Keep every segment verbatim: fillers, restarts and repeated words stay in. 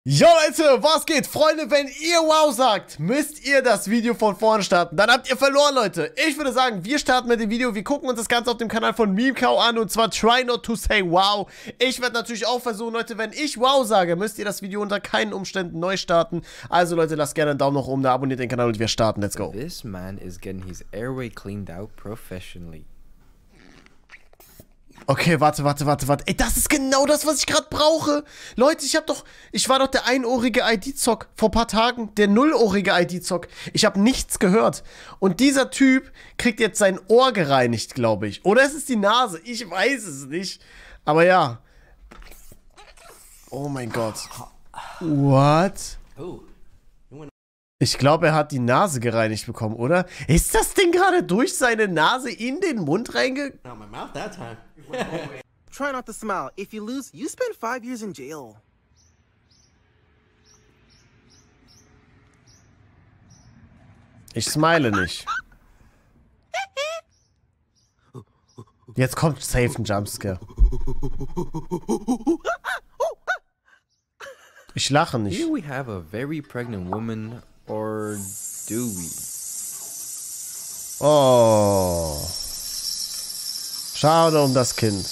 Jo Leute, was geht? Freunde, wenn ihr wow sagt, müsst ihr das Video von vorne starten. Dann habt ihr verloren, Leute. Ich würde sagen, wir starten mit dem Video. Wir gucken uns das Ganze auf dem Kanal von MemeCow an. Und zwar Try Not To Say Wow. Ich werde natürlich auch versuchen, Leute, wenn ich wow sage, müsst ihr das Video unter keinen Umständen neu starten. Also Leute, lasst gerne einen Daumen nach oben da, abonniert den Kanal und wir starten. Let's go. This man is getting his airway cleaned out professionally. Okay, warte, warte, warte, warte. Ey, das ist genau das, was ich gerade brauche. Leute, ich hab doch... Ich war doch der einohrige I D-Zock vor ein paar Tagen. Der nullohrige I D-Zock. Ich habe nichts gehört. Und dieser Typ kriegt jetzt sein Ohr gereinigt, glaube ich. Oder es ist die Nase. Ich weiß es nicht. Aber ja. Oh mein Gott. What? Ich glaube, er hat die Nase gereinigt bekommen, oder? Ist das Ding gerade durch seine Nase in den Mund reinge... Not my mouth that time. Try not to smile. If you lose, you spend five years in jail. Ich smile nicht. Jetzt kommt safe ein Jumpscare. Ich lache nicht. Here we have a very pregnant woman, or do we? Oh. Schade um das Kind.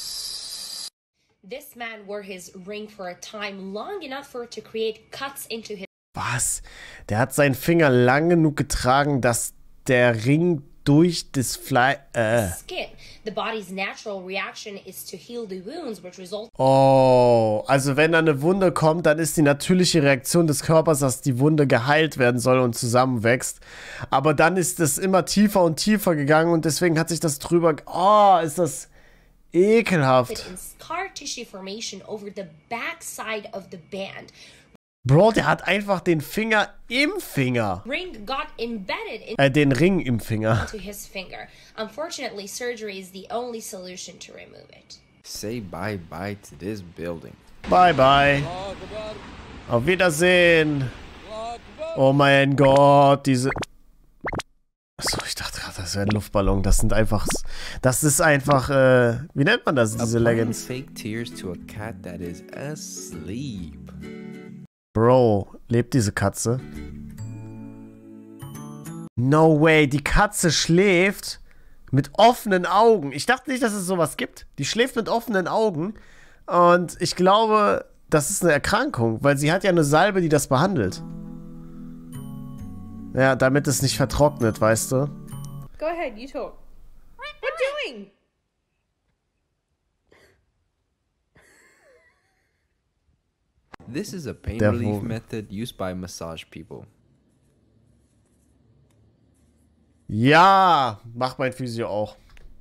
This man wore his ring for a time long enough for it to create cuts into his Was? Der hat seinen Finger lang genug getragen, dass der Ring durch das Fleisch... Äh. skin. The body's natural reaction is to heal the wounds, which result. Oh, also wenn da eine Wunde kommt, dann ist die natürliche Reaktion des Körpers, dass die Wunde geheilt werden soll und zusammenwächst. Aber dann ist das immer tiefer und tiefer gegangen und deswegen hat sich das drüber... Oh, ist das ekelhaft. In scar tissue formation over the backside of the band. Bro, der hat einfach den Finger im Finger. Ring got embedded in Äh, den Ring im Finger. into his finger. Unfortunately, surgery is the only solution to remove it. Say bye-bye to this building. Bye, bye. Auf Wiedersehen. Oh mein Gott, diese... Achso, ich dachte gerade, das wäre ein Luftballon. Das sind einfach... Das ist einfach, äh... Wie nennt man das, diese Applying Leggings? fake tears to a cat that is asleep. Bro, lebt diese Katze? No way, die Katze schläft mit offenen Augen. Ich dachte nicht, dass es sowas gibt. Die schläft mit offenen Augen. Und ich glaube, das ist eine Erkrankung, weil sie hat ja eine Salbe, die das behandelt. Ja, damit es nicht vertrocknet, weißt du? Go ahead, you talk. What doing? This is a pain Der relief Vogel. method used by massage people. Ja, macht mein Physio auch.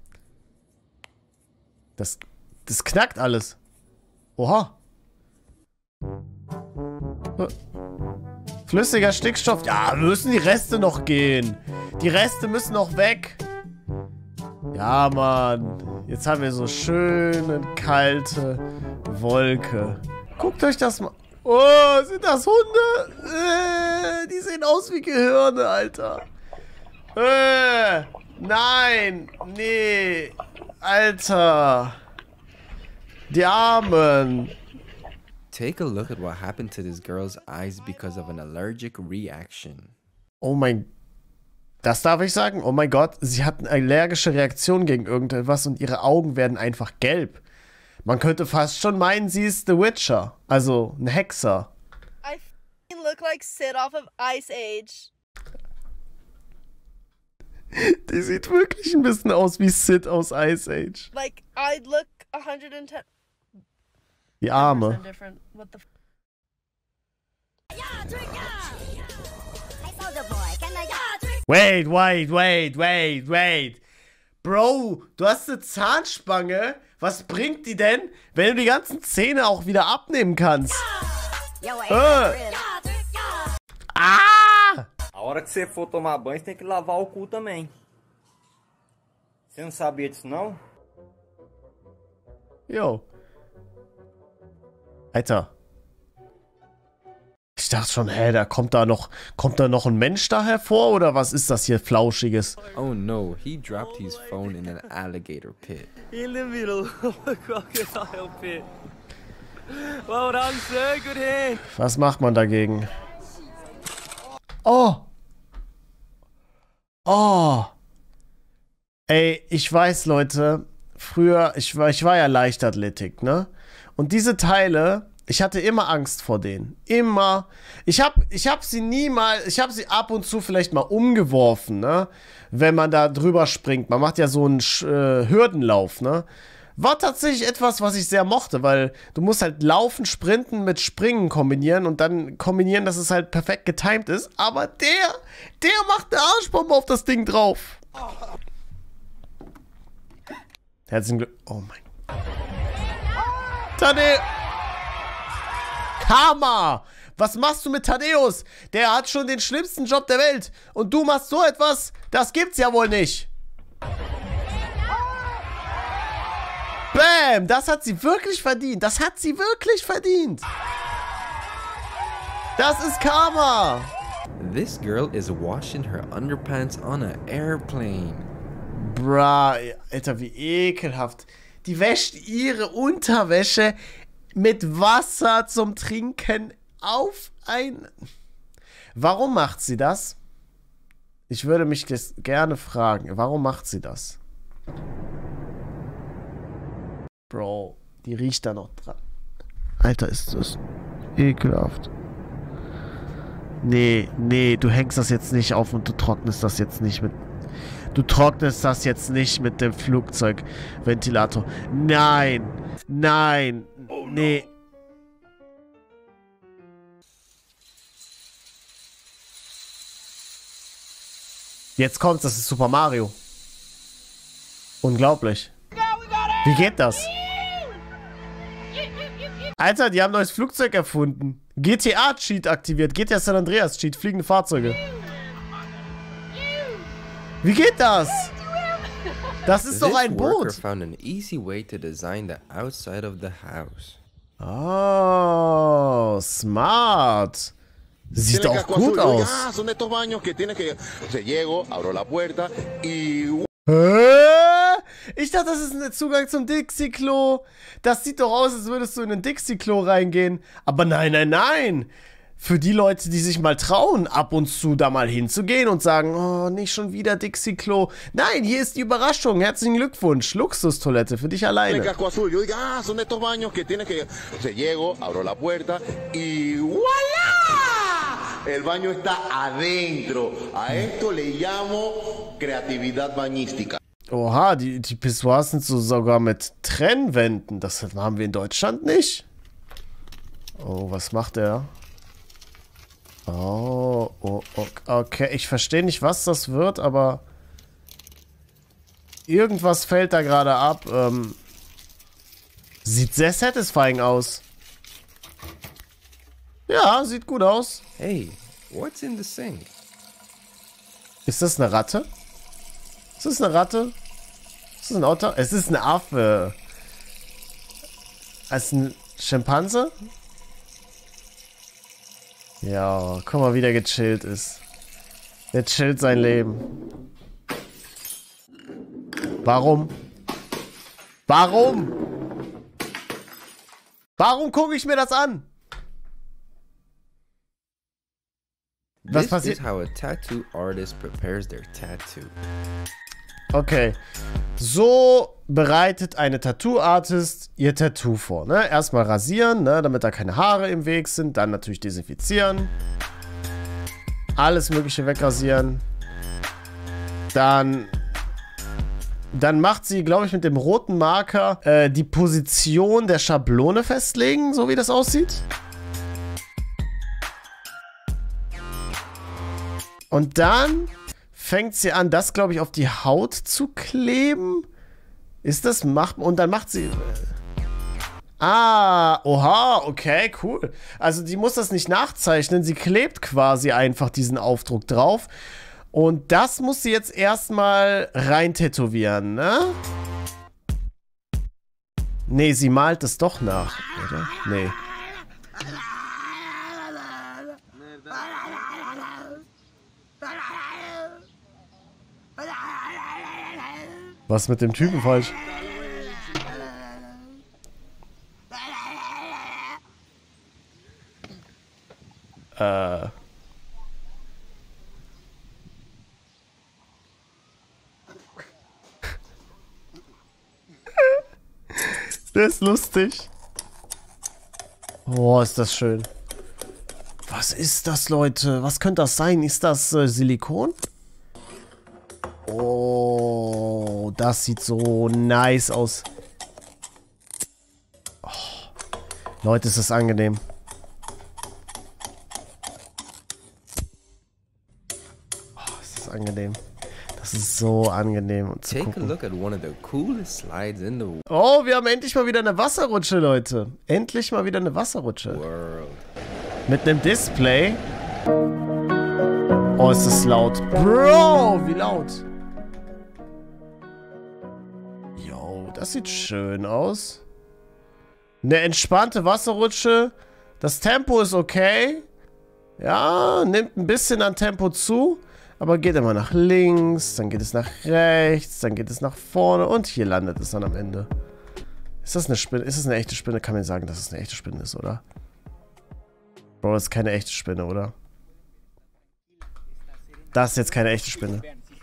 Das, das knackt alles. Oha. Flüssiger Stickstoff. Ja, müssen die Reste noch gehen. Die Reste müssen noch weg. Ja, Mann. Jetzt haben wir so schöne, kalte Wolke. Guckt euch das mal... Oh, sind das Hunde? Äh, die sehen aus wie Gehirne, Alter. Äh, nein. Nee. Alter. Die Armen. Take a look at what happened to this girl's eyes because of an allergic reaction. Oh mein... Das darf ich sagen? Oh mein Gott. Sie hat eine allergische Reaktion gegen irgendetwas und ihre Augen werden einfach gelb. Man könnte fast schon meinen, sie ist The Witcher. Also ein Hexer. I f***ing look like Sid off of Ice Age. Die sieht wirklich ein bisschen aus wie Sid aus Ice Age. Like, I'd look one hundred ten Die Arme. percent different. What the f***? Wait, wait, wait, wait, wait. Bro, du hast eine Zahnspange. Was bringt die denn, wenn du die ganzen Zähne auch wieder abnehmen kannst? Äh. Ah! A hora que você for tomar banho, você tem que lavar o cu também. Você não sabia disso, não? Jo. Alter. Ich dachte schon, hä, da kommt da noch, kommt da noch ein Mensch da hervor oder was ist das hier Flauschiges? Oh no, he dropped his phone in an alligator pit. In the middle of a crocodile pit. Well done, sir. Good hand. Was macht man dagegen? Oh. Oh. Ey, ich weiß, Leute, früher, ich war, ich war ja Leichtathletik, ne? Und diese Teile, ich hatte immer Angst vor denen. Immer. Ich hab, ich hab sie nie mal, ich hab sie ab und zu vielleicht mal umgeworfen, ne? Wenn man da drüber springt. Man macht ja so einen äh, Hürdenlauf, ne? War tatsächlich etwas, was ich sehr mochte, weil du musst halt Laufen, Sprinten mit Springen kombinieren und dann kombinieren, dass es halt perfekt getimed ist. Aber der, der macht eine Arschbombe auf das Ding drauf. Herzlichen Glück. Oh mein Gott. Tadeusz! Karma! Was machst du mit Tadeusz? Der hat schon den schlimmsten Job der Welt. Und du machst so etwas? Das gibt's ja wohl nicht. Bam! Das hat sie wirklich verdient. Das hat sie wirklich verdient. Das ist Karma. This girl is washing her underpants on an airplane. Bra, Alter, wie ekelhaft. Die wäscht ihre Unterwäsche mit Wasser zum Trinken auf ein... Warum macht sie das? Ich würde mich das gerne fragen. Warum macht sie das? Bro, die riecht da noch dran. Alter, ist das ekelhaft. Nee, nee, du hängst das jetzt nicht auf und du trocknest das jetzt nicht mit... Du trocknest das jetzt nicht mit dem Flugzeugventilator. Nein, nein, nee. Jetzt kommt's, das ist Super Mario. Unglaublich. Wie geht das? Alter, die haben ein neues Flugzeug erfunden. G T A-Cheat aktiviert. G T A San Andreas-Cheat. Fliegende Fahrzeuge. Wie geht das? Das ist doch ein Boot. Found an easy way to design the outside of the house. Oh, smart. Sieht doch gut aus. Hä? Ich dachte, das ist ein Zugang zum Dixie-Klo. Das sieht doch aus, als würdest du in ein Dixie-Klo reingehen. Aber nein, nein, nein. Für die Leute, die sich mal trauen, ab und zu da mal hinzugehen und sagen, oh, nicht schon wieder Dixie-Klo. Nein, hier ist die Überraschung. Herzlichen Glückwunsch. Luxustoilette für dich alleine. El baño está adentro. A esto le llamo creatividad bañística. Oha, die, die Pissoirs sind so sogar mit Trennwänden. Das haben wir in Deutschland nicht. Oh, was macht er? Oh, oh, okay. Ich verstehe nicht, was das wird, aber irgendwas fällt da gerade ab. Ähm, sieht sehr satisfying aus. Ja, sieht gut aus. Hey, what's in the sink? Ist das eine Ratte? Ist das eine Ratte? Ist das ein Otter? Es ist ein Affe. Als ein Schimpanse? Ja, guck mal, wie der gechillt ist. Der chillt sein Leben. Warum? Warum? Warum gucke ich mir das an? Was This passiert? is how a tattoo artist prepares their tattoo. Okay. So bereitet eine Tattoo-Artist ihr Tattoo vor. Ne? Erstmal rasieren, ne? Damit da keine Haare im Weg sind. Dann natürlich desinfizieren. Alles Mögliche wegrasieren. Dann... Dann macht sie, glaube ich, mit dem roten Marker äh, die Position der Schablone festlegen, so wie das aussieht. Und dann fängt sie an, das, glaube ich, auf die Haut zu kleben. Ist das machbar? Und dann macht sie... Ah, oha, okay, cool. Also die muss das nicht nachzeichnen, sie klebt quasi einfach diesen Aufdruck drauf. Und das muss sie jetzt erstmal rein tätowieren, ne? Nee, sie malt es doch nach, oder? Nee. Was ist mit dem Typen falsch? Äh. Der ist lustig. Oh, ist das schön. Was ist das, Leute? Was könnte das sein? Ist das äh, Silikon? Oh, das sieht so nice aus. Oh. Leute, ist das angenehm. Oh, ist das angenehm. Das ist so angenehm um zu Take a gucken. look at one of the coolest slides in the Oh, wir haben endlich mal wieder eine Wasserrutsche, Leute. Endlich mal wieder eine Wasserrutsche. world. Mit einem Display. Oh, ist das laut. Bro, wie laut. Yo, das sieht schön aus. Eine entspannte Wasserrutsche. Das Tempo ist okay. Ja, nimmt ein bisschen an Tempo zu. Aber geht immer nach links, dann geht es nach rechts, dann geht es nach vorne und hier landet es dann am Ende. Ist das eine Spinne? Ist das eine echte Spinne? Kann man sagen, dass es eine echte Spinne ist, oder? Bro, das ist keine echte Spinne, oder? Das ist jetzt keine echte Spinne.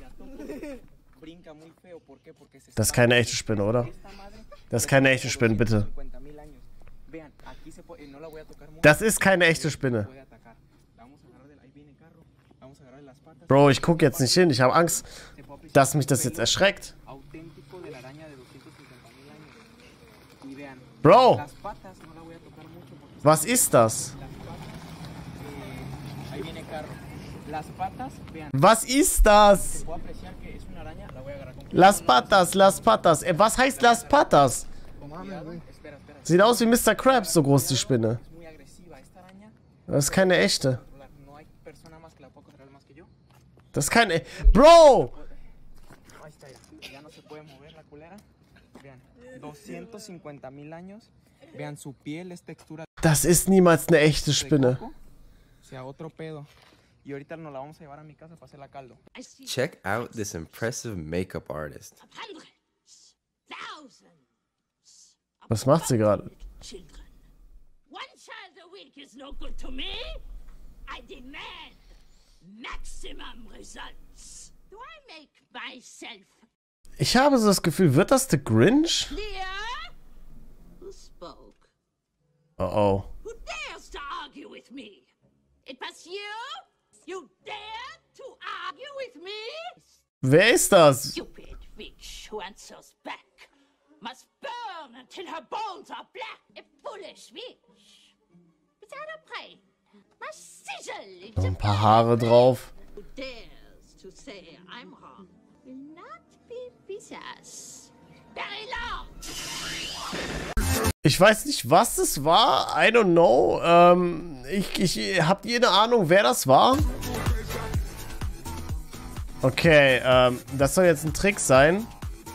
Das ist keine echte Spinne, oder? Das ist keine echte Spinne, bitte. Das ist keine echte Spinne. Bro, ich gucke jetzt nicht hin. Ich habe Angst, dass mich das jetzt erschreckt. Bro! Was ist das? Was ist das? Las Patas, Las Patas. Äh, was heißt Las Patas? Sieht aus wie Mister Krabs, so groß die Spinne. Das ist keine echte. Das ist keine... Bro! Das ist niemals eine echte Spinne. Check out this impressive makeup artist. Was macht sie gerade? Ich habe so das Gefühl, wird das The Grinch? Oh oh. Wer ist das? Noch ein paar Haare drauf. Ich weiß nicht, was es war. I don't know. Ähm, ich, ich, habt ihr eine Ahnung, wer das war? Okay, ähm, das soll jetzt ein Trick sein.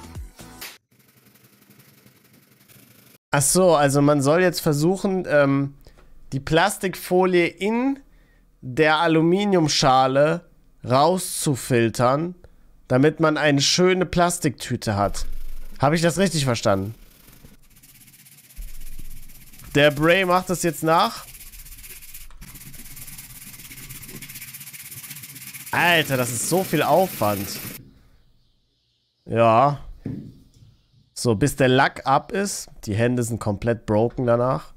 Ach so, also man soll jetzt versuchen, ähm, die Plastikfolie in der Aluminiumschale rauszufiltern, damit man eine schöne Plastiktüte hat. Habe ich das richtig verstanden? Der Bray macht das jetzt nach. Alter, das ist so viel Aufwand. Ja. So, bis der Lack ab ist. Die Hände sind komplett broken danach.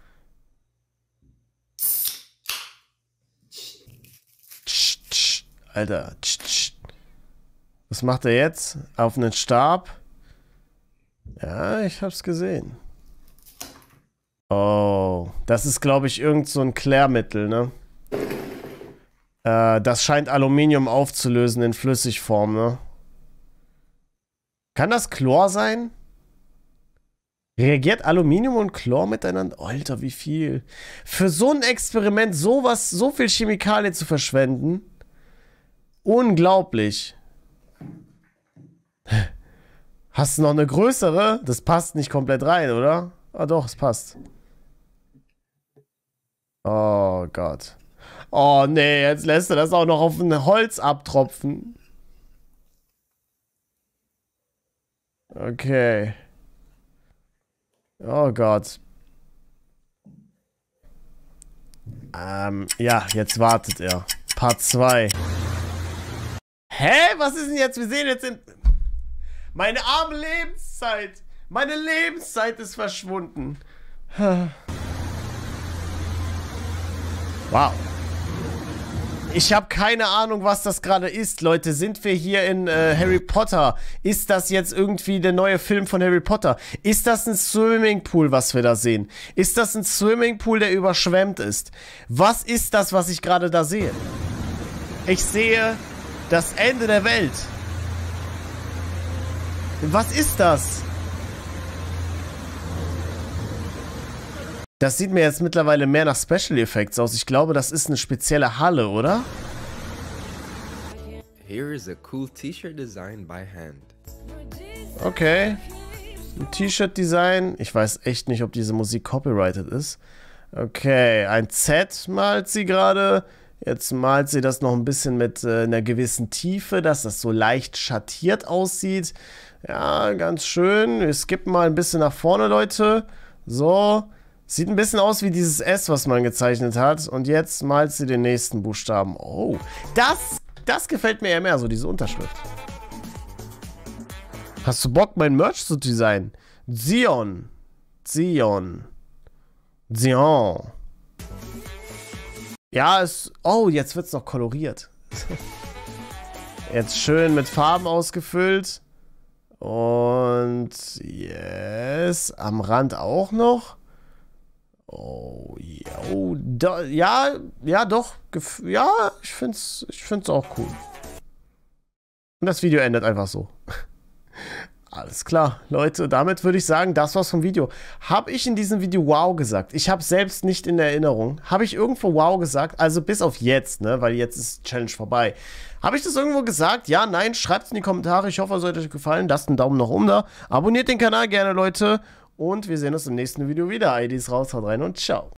Alter. Was macht er jetzt? Auf einen Stab? Ja, ich hab's gesehen. Oh, das ist, glaube ich, irgend so ein Klärmittel, ne? Äh, das scheint Aluminium aufzulösen in Flüssigform, ne? Kann das Chlor sein? Reagiert Aluminium und Chlor miteinander? Alter, wie viel? Für so ein Experiment sowas, so viel Chemikalie zu verschwenden? Unglaublich. Hast du noch eine größere? Das passt nicht komplett rein, oder? Ah doch, es passt. Oh Gott. Oh nee, jetzt lässt er das auch noch auf ein Holz abtropfen. Okay. Oh Gott. Ähm, ja, jetzt wartet er. Part zwei. Hä? Was ist denn jetzt? Wir sehen jetzt in... Meine arme Lebenszeit. Meine Lebenszeit ist verschwunden. Wow. Ich habe keine Ahnung, was das gerade ist, Leute. Sind wir hier in äh, Harry Potter? Ist das jetzt irgendwie der neue Film von Harry Potter? Ist das ein Swimmingpool, was wir da sehen? Ist das ein Swimmingpool, der überschwemmt ist? Was ist das, was ich gerade da sehe? Ich sehe das Ende der Welt. Was ist das? Das sieht mir jetzt mittlerweile mehr nach Special Effects aus. Ich glaube, das ist eine spezielle Halle, oder? Here is a cool T-shirt design by hand. Okay. Ein T-Shirt-Design. Ich weiß echt nicht, ob diese Musik copyrighted ist. Okay, ein Z malt sie gerade. Jetzt malt sie das noch ein bisschen mit äh, einer gewissen Tiefe, dass das so leicht schattiert aussieht. Ja, ganz schön. Wir skippen mal ein bisschen nach vorne, Leute. So. Sieht ein bisschen aus wie dieses S, was man gezeichnet hat. Und jetzt malt sie den nächsten Buchstaben. Oh, das, das gefällt mir eher mehr, so diese Unterschrift. Hast du Bock, mein Merch zu designen? Zion. Zion. Zion. Ja, es... Oh, jetzt wird es noch koloriert. Jetzt schön mit Farben ausgefüllt. Und... Yes. Am Rand auch noch. Oh, ja, oh, da, ja, ja, doch, ja, ich find's, ich find's auch cool. Und das Video endet einfach so. Alles klar, Leute, damit würde ich sagen, das war's vom Video. Habe ich in diesem Video wow gesagt? Ich habe selbst nicht in Erinnerung. Habe ich irgendwo wow gesagt? Also bis auf jetzt, ne, weil jetzt ist die Challenge vorbei. Habe ich das irgendwo gesagt? Ja, nein, schreibt's in die Kommentare. Ich hoffe, es hat euch gefallen. Lasst einen Daumen nach oben da. Abonniert den Kanal gerne, Leute. Und wir sehen uns im nächsten Video wieder. I Ds raus, haut rein und ciao.